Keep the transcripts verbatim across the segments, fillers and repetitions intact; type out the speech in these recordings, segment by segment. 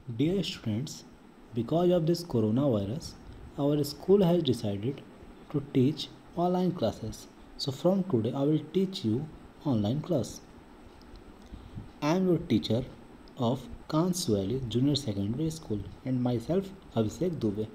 Dear students, because of this coronavirus, our school has decided to teach online classes. So from today, I will teach you online class. I am your teacher of Kans Valley Junior Secondary School and myself Abhishek Dubey.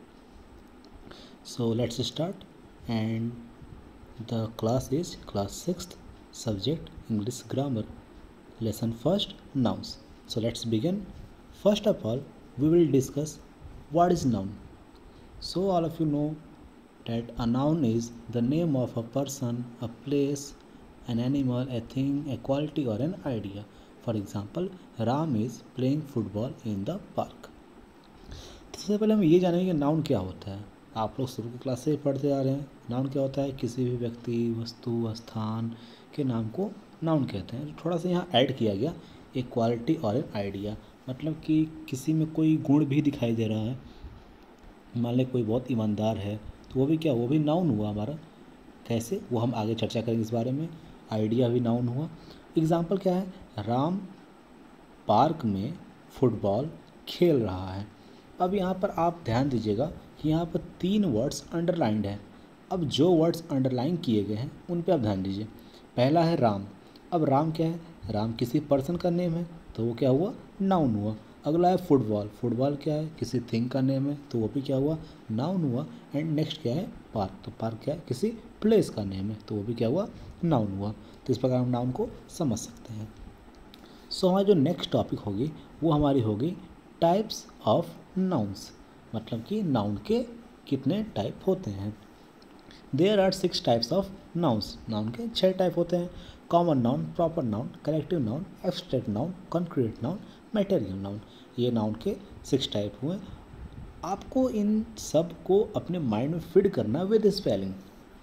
So let's start, and the class is class sixth, subject English grammar. Lesson first, nouns. So let's begin. First of all, we will discuss what is noun. So all of you know that a noun is the name of a person, a place, an animal, a thing, a quality or an idea. For example, Ram is playing football in the park. तो सबसे पहले हम ये जानेंगे कि noun क्या होता है. आप लोग शुरू की क्लास से पढ़ते आ रहे हैं. नाउन क्या होता है? किसी भी व्यक्ति, वस्तु, स्थान के नाम को नाउन कहते हैं. थोड़ा सा यहाँ ऐड किया गया एक क्वालिटी और एक आइडिया, मतलब कि किसी में कोई गुण भी दिखाई दे रहा है. मान लें कोई बहुत ईमानदार है तो वो भी क्या, वो भी नाउन हुआ हमारा. कैसे, वो हम आगे चर्चा करेंगे इस बारे में. आइडिया भी नाउन हुआ. एग्जाम्पल क्या है? राम पार्क में फुटबॉल खेल रहा है. अब यहाँ पर आप ध्यान दीजिएगा कि यहाँ पर तीन वर्ड्स अंडरलाइंड हैं. अब जो वर्ड्स अंडरलाइन किए गए हैं उन पे आप ध्यान दीजिए. पहला है राम. अब राम क्या है? राम किसी पर्सन का नेम है तो वो क्या हुआ, नाउन हुआ. अगला है फुटबॉल. फुटबॉल क्या है? किसी थिंग का नेम है तो वो भी क्या हुआ, नाउन हुआ. एंड नेक्स्ट क्या है? पार्क. तो पार्क क्या है? किसी प्लेस का नेम है तो वो भी क्या हुआ, नाउन हुआ. तो इस प्रकार हम नाउन को समझ सकते हैं. सो हमारी जो नेक्स्ट टॉपिक होगी वो हमारी होगी टाइप्स ऑफ नाउन्स, मतलब कि नाउन के कितने टाइप होते हैं. There are six types of nouns. Noun के छः टाइप होते हैं. Common noun, proper noun, collective noun, abstract noun, concrete noun, material noun. ये नाउन के सिक्स टाइप हुए. आपको इन सब को अपने माइंड में फिट करना विद स्पेलिंग.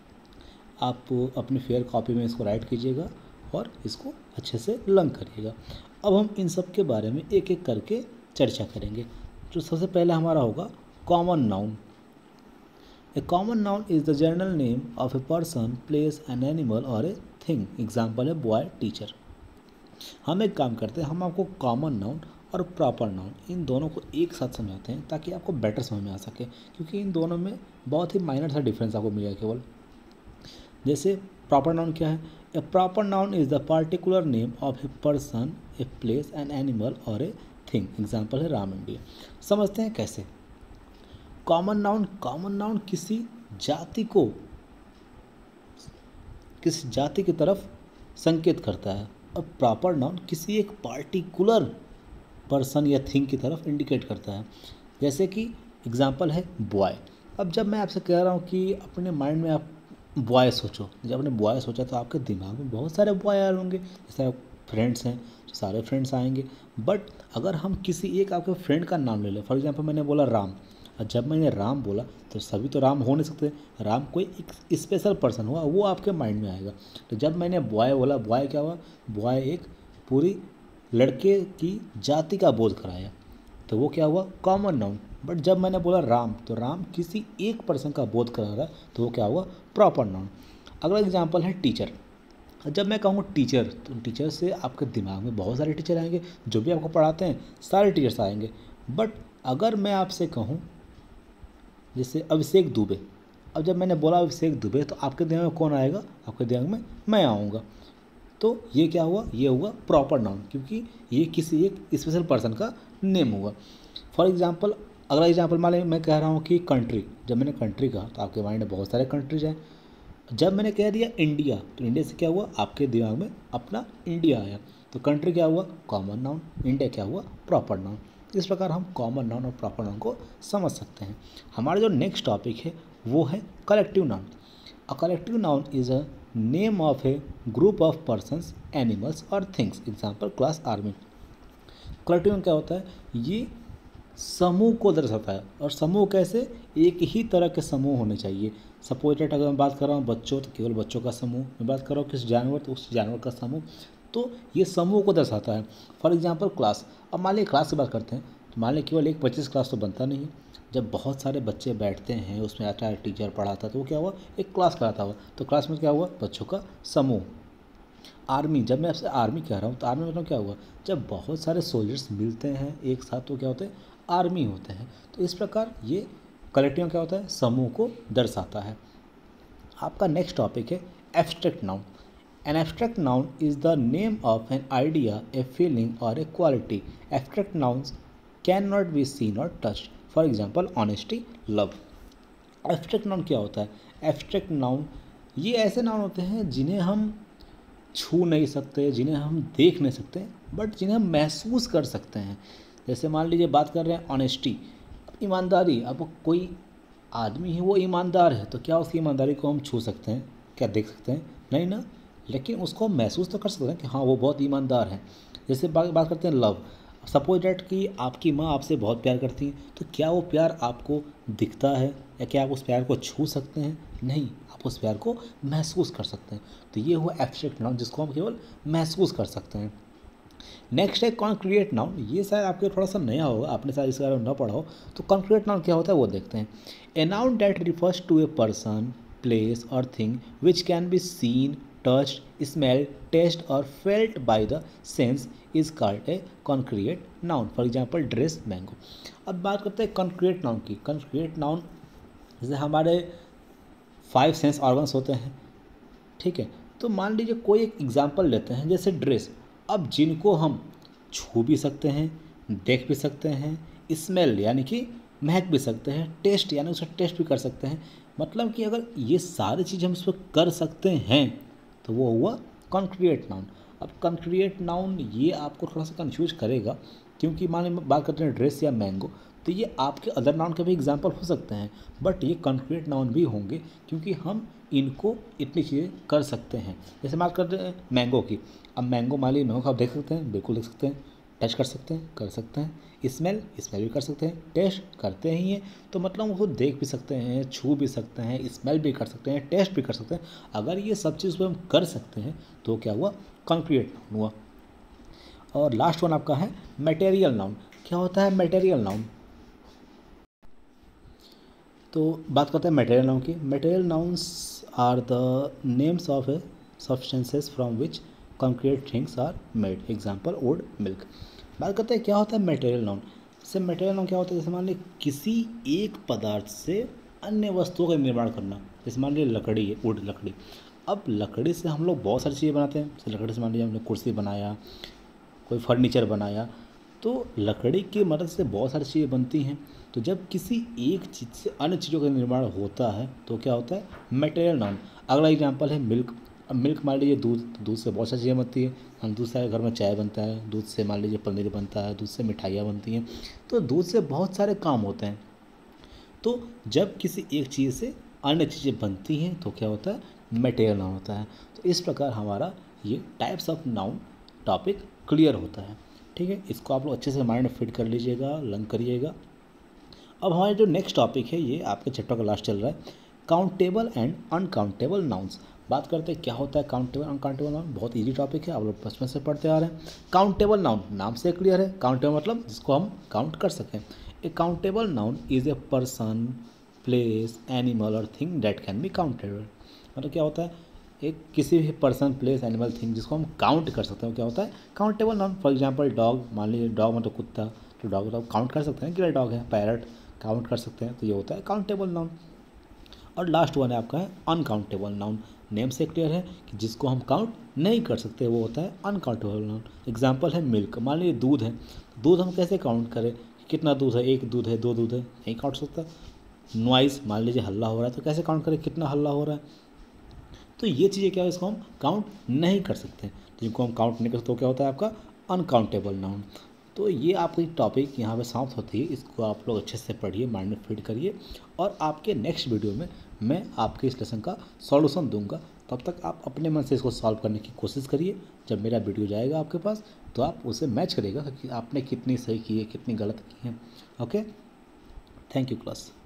आप अपनी फेयर कॉपी में इसको राइट कीजिएगा और इसको अच्छे से लर्न करिएगा. अब हम इन सब के बारे में एक एक करके चर्चा करेंगे. तो सबसे पहले हमारा होगा common noun. A common noun is the general name of a person, place, an animal और ए थिंग. एग्जाम्पल है बॉय, टीचर. हम एक काम करते हैं, हम आपको कॉमन नाउन और प्रॉपर नाउन इन दोनों को एक साथ समझाते हैं ताकि आपको बेटर समझ में आ सके, क्योंकि इन दोनों में बहुत ही माइनर सा डिफरेंस आपको मिलेगा केवल. जैसे प्रॉपर नाउन क्या है? A proper noun is the particular name of a person, a place, an animal और ए थिंग. एग्जाम्पल है राम इंडिया. समझते हैं कैसे. Common noun. कॉमन नाउन किसी जाति को, किसी जाति की तरफ संकेत करता है. और प्रॉपर नाउन किसी एक पार्टिकुलर पर्सन या थिंग की तरफ इंडिकेट करता है. जैसे कि एग्जाम्पल है बॉय. अब जब मैं आपसे कह रहा हूँ कि अपने माइंड में आप बॉय सोचो, जब आपने बॉय सोचा तो आपके दिमाग में बहुत सारे बॉय आ होंगे. जैसे आप फ्रेंड्स हैं तो सारे फ्रेंड्स आएंगे. बट अगर हम किसी एक आपके फ्रेंड का नाम ले लें, फॉर एग्जांपल मैंने बोला राम, और जब मैंने राम बोला तो सभी तो राम हो नहीं सकते. राम कोई एक स्पेशल पर्सन हुआ, वो आपके माइंड में आएगा. तो जब मैंने बॉय बोला, बॉय क्या हुआ, बॉय एक पूरी लड़के की जाति का बोध कराया, तो वो क्या हुआ, कॉमन नाउन. बट जब मैंने बोला राम, तो राम किसी एक पर्सन का बोध करा रहा है तो वो क्या हुआ, प्रॉपर नाउन. अगला एग्जांपल है टीचर. जब मैं कहूँगा टीचर, तो टीचर से आपके दिमाग में बहुत सारे टीचर आएंगे, जो भी आपको पढ़ाते हैं सारे टीचर्स आएंगे. बट अगर मैं आपसे कहूँ जैसे अभिषेक दुबे, अब जब मैंने बोला अभिषेक दुबे तो आपके दिमाग में कौन आएगा, आपके दिमाग में मैं आऊँगा. तो ये क्या हुआ, ये हुआ प्रॉपर नाउन, क्योंकि ये किसी एक स्पेशल पर्सन का नेम हुआ. फॉर एग्जांपल, अगला एग्जांपल मान लें मैं कह रहा हूँ कि कंट्री. जब मैंने कंट्री कहा तो आपके माइंड में बहुत सारे कंट्रीज हैं. जब मैंने कह दिया इंडिया, तो इंडिया से क्या हुआ, आपके दिमाग में अपना इंडिया आया. तो कंट्री क्या हुआ, कॉमन नाउन. इंडिया क्या हुआ, प्रॉपर नाउन. इस प्रकार हम कॉमन नाउन और प्रॉपर नाउन को समझ सकते हैं. हमारा जो नेक्स्ट टॉपिक है वो है collective noun. A collective noun is a name of a group of persons, animals और things. Example class army. Collective noun क्या होता है, ये समूह को दर्शाता है. और समूह कैसे, एक ही तरह के समूह होने चाहिए. सपोज डेट अगर मैं बात कर रहा हूँ बच्चों, तो केवल बच्चों का समूह. मैं बात कर रहा हूँ किस जानवर, तो उस जानवर का समूह. तो ये समूह को दर्शाता है. For example class. अब मान लीजिए क्लास की बात करते हैं, तो मान लीजिए केवल एक पच्चीस क्लास तो बनता नहीं है. जब बहुत सारे बच्चे बैठते हैं, उसमें आता है टीचर पढ़ाता, तो वो क्या हुआ, एक क्लास कराता हुआ. तो क्लास में क्या हुआ, बच्चों का समूह. आर्मी, जब मैं आपसे आर्मी कह रहा हूँ तो आर्मी मतलब क्या हुआ, जब बहुत सारे सोल्जर्स मिलते हैं एक साथ तो क्या होते हैं, आर्मी होते हैं। तो इस प्रकार ये कलेक्टिव में क्या होता है, समूह को दर्शाता है। आपका नेक्स्ट टॉपिक है abstract noun. An abstract noun is the name of an idea, a feeling और a quality. Abstract nouns can not be seen और touched. For example honesty, love. Abstract noun क्या होता है? एब्स्ट्रैक्ट नाउन ये ऐसे noun होते हैं जिन्हें हम छू नहीं सकते, जिन्हें हम देख नहीं सकते, बट जिन्हें हम महसूस कर सकते हैं। जैसे मान लीजिए बात कर रहे हैं ऑनेस्टी, ईमानदारी। अब कोई आदमी है वो ईमानदार है, तो क्या उसकी ईमानदारी को हम छू सकते हैं, क्या देख सकते हैं? नहीं ना, लेकिन उसको हम महसूस तो कर सकते हैं कि हाँ वो बहुत ईमानदार है। जैसे बात बात करते हैं लव। सपोज डैट कि आपकी माँ आपसे बहुत प्यार करती है, तो क्या वो प्यार आपको दिखता है या क्या आप उस प्यार को छू सकते हैं? नहीं, आप उस प्यार को महसूस कर सकते हैं। तो ये हुआ एब्स्ट्रैक्ट नाउन जिसको हम केवल महसूस कर सकते हैं। नेक्स्ट है कॉन्क्रीट नाउन। ये शायद आपके थोड़ा सा नया होगा, आपने शायद इसके बारे में ना पढ़ा हो। तो कॉन्क्रीट नाउन क्या होता है वो देखते हैं। A noun that refers to a person, place और thing which can be seen, touched, smell, taste और felt by the sense is called a concrete noun. For example dress, mango. अब बात करते हैं कॉन्क्रीट नाउन की। Concrete noun जैसे हमारे five sense organs होते हैं, ठीक है। तो मान लीजिए कोई एक एग्जाम्पल लेते हैं जैसे ड्रेस। अब जिनको हम छू भी सकते हैं, देख भी सकते हैं, स्मेल यानी कि महक भी सकते हैं, टेस्ट यानी उसे टेस्ट भी कर सकते हैं। मतलब कि अगर ये सारी चीज़ हम उस पर कर सकते हैं तो वो हुआ कॉन्क्रीट नाउन। अब कॉन्क्रीट नाउन ये आपको थोड़ा सा कंफ्यूज करेगा, क्योंकि मान लीजिए बात करते हैं ड्रेस या मैंगो, तो ये आपके अदर नाउन के भी एग्जाम्पल हो सकते हैं, बट ये कॉन्क्रीट नाउन भी होंगे क्योंकि हम इनको इतनी चीज़ें कर सकते हैं। जैसे बात करते हैं मैंगो की। अब मैंगो मान लीजिए मैंगो को आप देख सकते हैं, बिल्कुल देख सकते हैं, टच कर सकते हैं, कर सकते हैं, स्मेल स्मेल भी कर सकते हैं, टेस्ट करते ही हैं। तो मतलब उसको देख भी सकते हैं, छू भी सकते हैं, स्मेल भी कर सकते हैं, टेस्ट भी कर सकते हैं। अगर ये सब चीज़ को हम कर सकते हैं तो क्या हुआ, कॉन्क्रीट नाउन हुआ। और लास्ट वन आपका है मटेरियल नाउन। क्या होता है मटेरियल नाउन? तो बात करते हैं मटेरियल नाउन की। Material nouns are the names of a substances from which concrete things are made. Example wood, milk. बात करते हैं क्या होता है मटेरियल नाउन। जैसे मटेरियल नाउन क्या होता है, जैसे मान लीजिए किसी एक पदार्थ से अन्य वस्तुओं का निर्माण करना। जैसे मान लीजिए लकड़ी है, वुड, लकड़ी। अब लकड़ी से हम लोग बहुत सारी चीज़ें बनाते हैं। जैसे लकड़ी से मान लीजिए हमने कुर्सी बनाया, कोई फर्नीचर बनाया, तो लकड़ी की मदद से बहुत सारी चीज़ें बनती हैं। तो जब किसी एक चीज़ से अन्य चीज़ों का निर्माण होता है तो क्या होता है, मटेरियल नाउन। अगला एग्जांपल है मिल्क। अब मिल्क मान लीजिए दूध, दूध से बहुत सारी चीज़ें बनती है। हम दूध से घर में चाय बनता है, दूध से मान लीजिए पनीर बनता है, दूध से मिठाइयाँ बनती हैं। तो दूध से बहुत सारे काम होते हैं। तो जब किसी एक चीज़ से अन्य चीज़ें बनती हैं तो क्या होता है, मटेरियल नाउन होता है। तो इस प्रकार हमारा ये types of noun topic clear होता है। ठीक है, इसको आप लोग अच्छे से माइंड में फिट कर लीजिएगा, लर्न करिएगा। अब हमारे जो नेक्स्ट टॉपिक है ये आपके चैप्टर का लास्ट चल रहा है, काउंटेबल एंड अनकाउंटेबल नाउन्स। बात करते हैं क्या होता है काउंटेबल अनकाउंटेबल नाउन। बहुत इजी टॉपिक है, आप लोग बचपन से पढ़ते आ रहे हैं। काउंटेबल नाउन नाम से क्लियर है, काउंटेबल मतलब जिसको हम काउंट कर सकें। A countable noun is a person, place, animal और thing that can be countable. मतलब क्या होता है, एक किसी भी पर्सन, प्लेस, एनिमल, थिंग जिसको हम काउंट कर सकते हैं क्या होता है, countable noun. For example dog, मान लीजिए डॉग मतलब कुत्ता, तो डॉग तो काउंट कर सकते हैं कि डॉग है। पैरट काउंट कर सकते हैं, तो ये होता है काउंटेबल नाउन। और लास्ट वन है आपका है अनकाउंटेबल नाउन। नेम से क्लियर है कि जिसको हम काउंट नहीं कर सकते वो होता है अनकाउंटेबल नाउन। एग्जाम्पल है मिल्क। मान लीजिए दूध है, दूध हम कैसे काउंट करें, कितना दूध है, एक दूध है, दो दूध है, नहीं काउंट सकता। नॉइस, मान लीजिए हल्ला हो रहा है, तो कैसे काउंट करें कितना हल्ला हो रहा है। तो ये चीज़ें क्या है, इसको हम काउंट नहीं कर सकते। जिनको हम काउंट नहीं कर सकते तो क्या होता है आपका अनकाउंटेबल नाउन। तो ये आपकी टॉपिक यहाँ पे समाप्त होती है। इसको आप लोग अच्छे से पढ़िए, माइंड में फिट करिए, और आपके नेक्स्ट वीडियो में मैं आपके इस लेसन का सॉल्यूशन दूंगा। तब तक आप अपने मन से इसको सॉल्व करने की कोशिश करिए। जब मेरा वीडियो जाएगा आपके पास तो आप उसे मैच करिएगा कि आपने कितनी सही की है, कितनी गलत की है। Okay, thank you class.